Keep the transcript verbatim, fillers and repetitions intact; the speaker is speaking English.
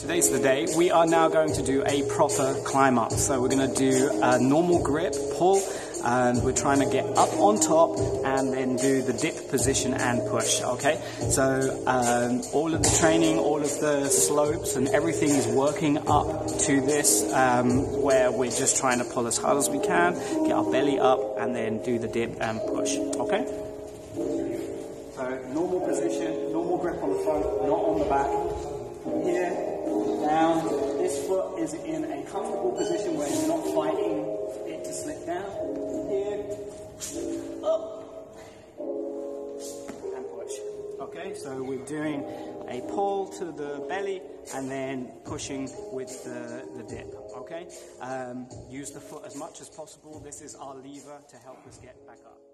Today's the day. We are now going to do a proper climb up. So we're going to do a normal grip, pull, and we're trying to get up on top and then do the dip position and push, okay? So um, all of the training, all of the slopes and everything is working up to this um, where we're just trying to pull as hard as we can, get our belly up and then do the dip and push, okay? So normal position, normal grip on the front, not on the back. Here, down. This foot is in a comfortable position where you're not fighting it to slip down. Here, up, and push. Okay, so we're doing a pull to the belly and then pushing with the, the dip. Okay, um, use the foot as much as possible. This is our lever to help us get back up.